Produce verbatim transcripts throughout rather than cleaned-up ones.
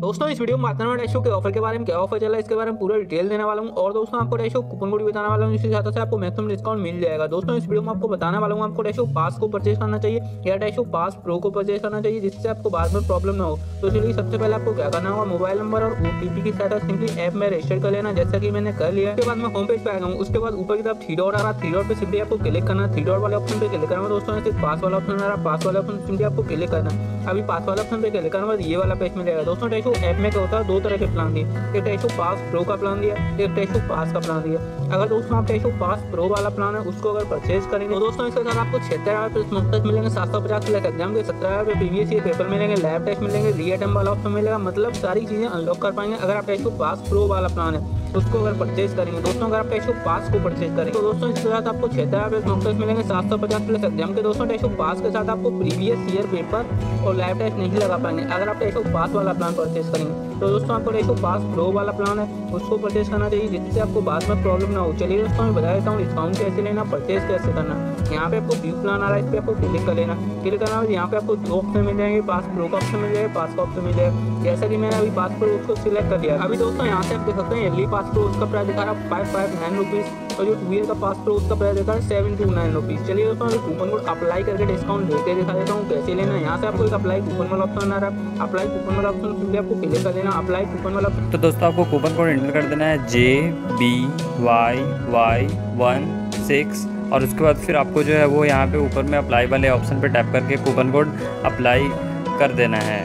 दोस्तों इस वीडियो में बात करने वाले डैशो के ऑफर के बारे में, क्या ऑफर चला है इसके बारे में पूरा डिटेल देने वाला हूँ। और दोस्तों आपको डैशो कूपन कोड भी बताने वाला हूँ जिसके साथ से आपको मैक्सिमम डिस्काउंट मिल जाएगा। दोस्तों इस वीडियो में आपको बताने वाला हूँ आपको डैशो पास को परचेज करना चाहिए या डैशो पास प्रो को परचेज करना चाहिए जिससे आपको बाद में प्रॉब्लम ना हो। तो चलिए सबसे पहले आपको क्या करना होगा, मोबाइल नंबर और ओटीपी की साथ सिंपली ऐप में रजिस्टर कर लेना, जैसा कि मैंने कर लिया। उसके बाद मैं होम पेज पे आ गया हूँ। उसके बाद ऊपर की तरफ थ्री डॉट आ रहा है, थ्री डॉट पे सिंपली आपको क्लिक करना, थ्री डॉट वाले ऑप्शन पे क्लिक करना। दोस्तों ऐसे पास वाला ऑप्शन आ रहा है, पास वाला ऑप्शन सिंपली आपको क्लिक करना। अभी पास वाला ऑप्शन पे क्लिक करने के बाद ये वाला पेज मिलेगा। दोस्तों डैशो ऐप में क्या होता है, दो तरह के प्लान दिए, एक डैशो पास प्रो का प्लान दिया, एक डैशो पास का प्लान दिया। अगर दोस्तों आप डैशो पास प्रो वाला प्लान है उसको अगर परचेज करेंगे तो दोस्तों इसके साथ आपको छिहत्तर हज़ार पे स्मोक टेस्ट मिलेंगे, सात सौ पचास लाख एग्जाम के, सत्रह हज़ार पे प्रीवियस ईयर पेपर मिलेंगे, लैब टेस्ट मिलेंगे, री अटेम्प्ट वाला ऑप्शन मिलेगा। मतलब सारी चीजें अनलॉक कर पाएंगे अगर आप डैशो पास प्रो वाला प्लान है उसको अगर परचेज करेंगे। दोस्तों अगर आप डैशो पास को परचेज करेंगे तो दोस्तों इसके साथ आपको छिहत्तर हज़ार पे स्मोक टेस्ट मिलेंगे, सात सौ पचास प्लस एग्जाम के। दोस्तों डैशो पास के साथ आपको प्रीवियस ईयर पेपर और लैब टेस्ट नहीं लगा पाएंगे अगर आप डैशो पास वाला प्लान परचेज करेंगे। तो दोस्तों आपको डैशो पास प्रो वाला प्लान है उसको परचेज करना चाहिए जिससे आपको बाद में प्रॉब्लम ना हो। चलिए दोस्तों मैं बता देता हूँ डिस्काउंट कैसे लेना, परचेज कैसे करना। यहाँ पे आपको व्यू प्लान आ रहा है, इस पर आपको क्लिक कर लेना। क्लिक करना है यहाँ पे आपको दो ऑप्शन मिल जाएंगे, पास प्रो का ऑप्शन मिल जाएगा, पास का ऑप्शन मिल जाएगा। जैसा कि मैंने अभी पास प्रो उसको सिलेक्ट कर लिया। अभी दोस्तों यहाँ से आप देख सकते हैं एल पास प्रो उसका प्राइस दिखा रहा है फाइव फाइव नाइन रुपीज़ और जो टू ईयर का पास प्रो उसका प्राइस दिखा रहा है सेवन टू नाइन रुपीज़। चलिए दोस्तों अभी कूपन कोड अप्लाई करके डिस्काउंट देके दिखा देता हूँ कैसे लेना है। यहाँ से आपको एक अप्लाई कूपन वाला ऑप्शन आ रहा है, अप्लाई कूपन वाला ऑप्शन सिंपली आपको क्लिक कर देना। अप्लाई कूपन वाला तो दोस्तों आपको कूपन कोड एंटर कर देना है J B Y Y one six और उसके बाद फिर आपको जो है वो यहाँ पे ऊपर में अप्लाई वाले ऑप्शन पे टैप करके कूपन कोड अप्लाई कर देना है।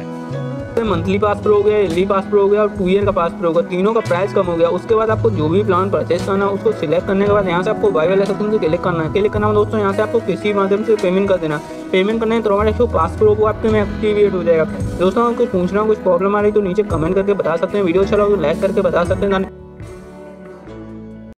मंथली पास प्रो हो गया, एल पास प्रो हो गया और टू ईयर का पास प्रो हो गया, तीनों का प्राइस कम हो गया। उसके बाद आपको जो भी प्लान परचेज करना है उसको सिलेक्ट करने के बाद यहाँ से आपको बाई वाले सेक्शन से क्लिक करना है। क्लिक करना है दोस्तों यहाँ से आपको किसी माध्यम से पेमेंट कर देना। पेमेंट करने के तुरंत डैशो पास प्रो को आपके में एक्टिवेट हो जाएगा। दोस्तों अगर कुछ पूछना कुछ प्रॉब्लम आ रही तो नीचे कमेंट करके बता सकते हैं, वीडियो अच्छा लगा तो लाइक करके बता सकते हैं।